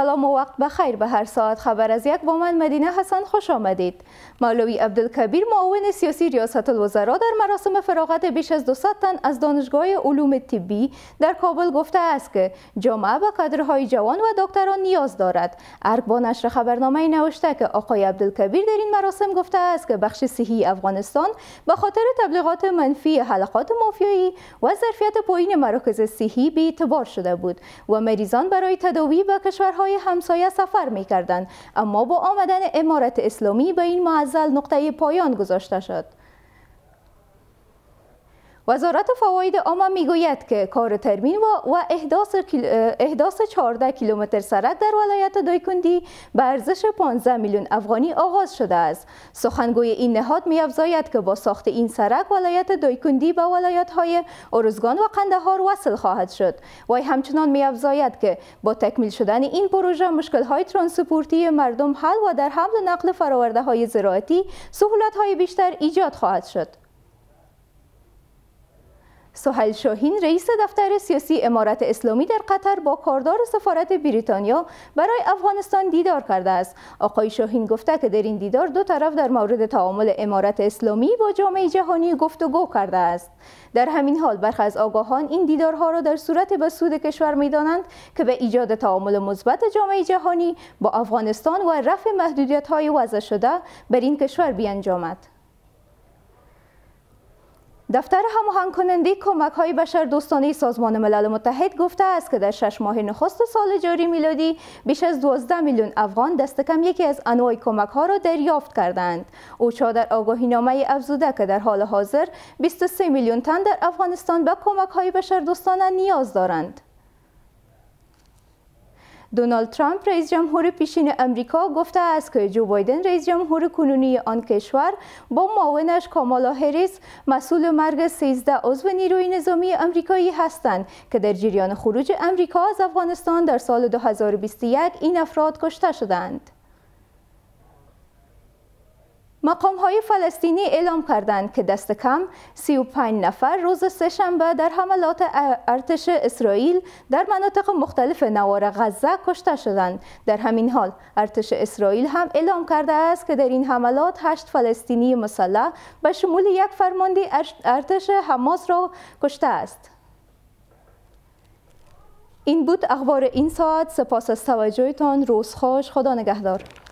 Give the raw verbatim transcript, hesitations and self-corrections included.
سلام و وقت بخیر به هر ساعت خبر از یک با من مدینه حسن خوش آمدید. مولوی عبدالکبیر معاون سیاسی ریاست الوزراء در مراسم فراغت بیش از دویست تن از دانشگاه علوم طبی در کابل گفته است که جامعه به کادرهای جوان و دکتران نیاز دارد. ارگ با نشر خبرنامه نوشته که آقای عبدالکبیر در این مراسم گفته است که بخش صحی افغانستان به خاطر تبلیغات منفی حلقات مافیایی و ظرفیت پایین مراکز صحی بی اعتبار شده بود و مریضان برای تداوی به کشورهای همسایه سفر می‌کردند، اما با آمدن امارت اسلامی به این معضل نقطه پایان گذاشته شد. وزارت فواید عامه میگوید که کار ترمیم و, و احداث, احداث چهارده کیلومتر سرک در ولایت دایکندی به ارزش پانزده میلیون افغانی آغاز شده است. سخنگوی این نهاد می‌افزاید که با ساخت این سرک ولایت دایکندی به ولایت‌های ارزگان و قندهار وصل خواهد شد. وی همچنان می‌افزاید که با تکمیل شدن این پروژه مشکل‌های ترانسپورتی مردم حل و در حمل و نقل فرآورده‌های زراعتی سهولت‌های بیشتر ایجاد خواهد شد. سهیل شاهین رئیس دفتر سیاسی امارت اسلامی در قطر با کاردار سفارت بریتانیا برای افغانستان دیدار کرده است. آقای شاهین گفته که در این دیدار دو طرف در مورد تعامل امارت اسلامی با جامعه جهانی گفتگو کرده است. در همین حال برخی از آگاهان این دیدارها را در صورت به سود کشور می‌دانند که به ایجاد تعامل مثبت جامعه جهانی با افغانستان و رفع محدودیت‌های وضع شده بر این کشور بیانجامد. دفتر هماهنگ کننده کمک‌های بشردوستانه سازمان ملل متحد گفته است که در شش ماه نخست سال جاری میلادی بیش از دوازده میلیون افغان دست کم یکی از انواع کمک‌ها را دریافت کردند. اوچا در آگاهینامه افزوده که در حال حاضر بیست و سه میلیون تن در افغانستان به کمک‌های بشردوستانه نیاز دارند. دونالد ترامپ رئیس جمهور پیشین امریکا گفته است که جو بایدن رئیس جمهور کنونی آن کشور با معاونش کامالا هریس مسئول مرگ سیزده عضو نیروی نظامی امریکایی هستند که در جریان خروج امریکا از افغانستان در سال دو هزار و بیست و یک این افراد کشته شدند. مقام‌های فلسطینی اعلام کردند که دست کم سی و پنج نفر روز سه‌شنبه در حملات ارتش اسرائیل در مناطق مختلف نوار غزه کشته شدند. در همین حال ارتش اسرائیل هم اعلام کرده است که در این حملات هشت فلسطینی مسلح به شمول یک فرمانده ارتش حماس را کشته است. این بود اخبار این ساعت. سپاس از توجهتان. روز خوش. خدا نگهدار.